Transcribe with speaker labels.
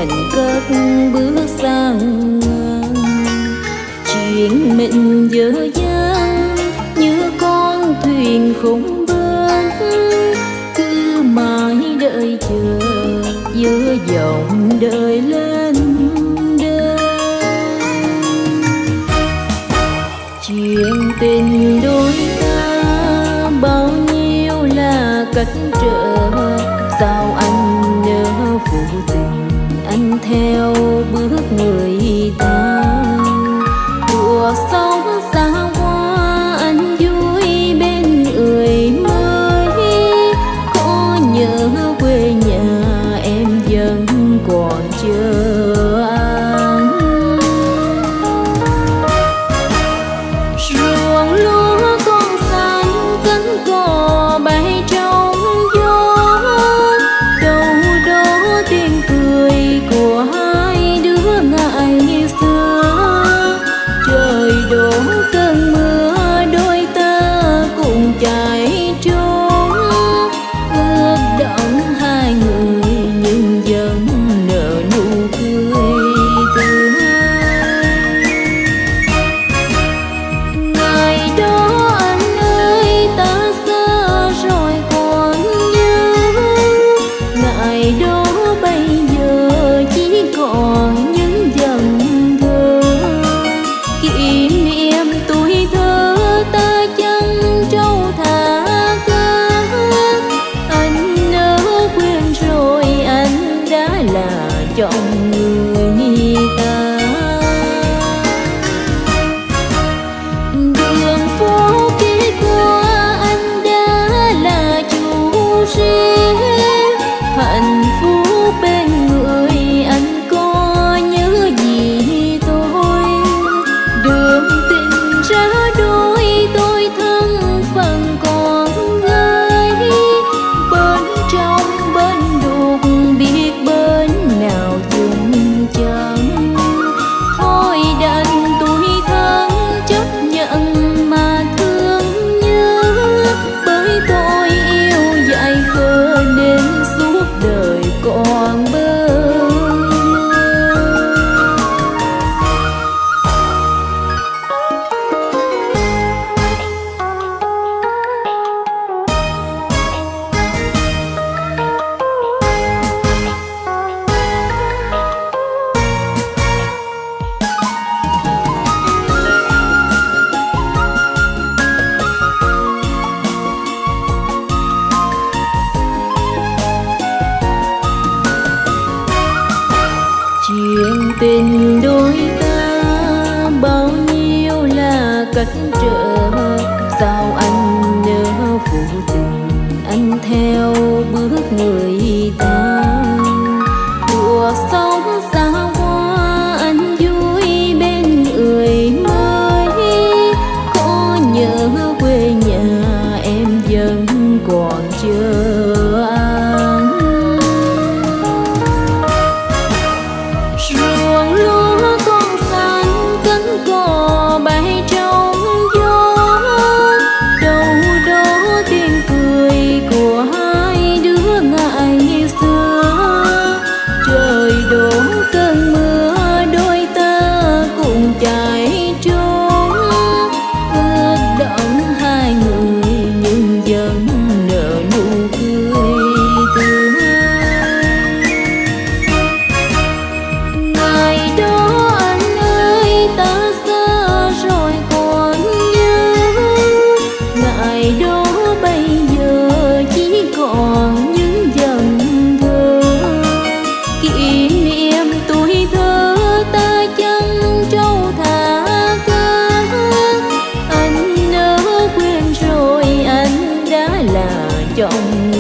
Speaker 1: đành cất bước sang ngang. Chuyện mình dở dang như con thuyền không bên, cứ mãi đợi chờ giữa dòng đời lên đên. Chuyện tình đôi ta bao nhiêu là cách trở, sao anh nỡ phụ tình anh theo bước người ta. Cuộc sống xa hoa anh vui bên người mới, có nhớ quê nhà em vẫn còn chờ anh. Ruộng lúa con xanh cánh cò bay trong gió, đâu đó tiếng cười của hai đứa ngày xưa. Trời đổ cơn mưa đôi ta cùng chạy trốn, ước động hai người nhưng vẫn nở nụ cười tươi. Ngày đó anh ơi ta xa rồi còn nhớ, ngày đó bây giờ chỉ còn những dòng thơ. Kỷ niệm tuổi thơ ta chẳng trâu thả cát, anh nỡ quên rồi anh đã là chồng người ta. Đường phố kia qua anh đã là chủ riêng, hạnh phúc bên người anh có nhớ gì tôi. Đường tình ra đôi tôi thân phận còn gái, bên trong bên đục biết bên nào chung chẳng. Thôi đành tuổi thân chấp nhận mà thương nhớ, bởi tôi yêu dại khờ nên suốt đời còn bơ vơ. Chuyện tình đôi ta bao nhiêu là cách trở, sao anh nỡ phụ tình anh theo bước người ta. Cuộc sống xa hoa anh vui bên người mới, có nhớ quê nhà em vẫn còn chờ anh. Ruộng lúa con xanh cánh cò bay trong gió, đâu đó tiếng cười của hai đứa ngày xưa. Trời đổ cơn mưa đôi ta cùng chạy trốn, ước động hai người nhưng vẫn nở nụ cười tươi. Ngày đó anh ơi ta xa rồi còn nhớ, ngày đó bây giờ chỉ còn những dòng thơ. Kỷ niệm tuổi thơ ta chẳng trâu thả cát, anh nỡ quên rồi anh đã là chồng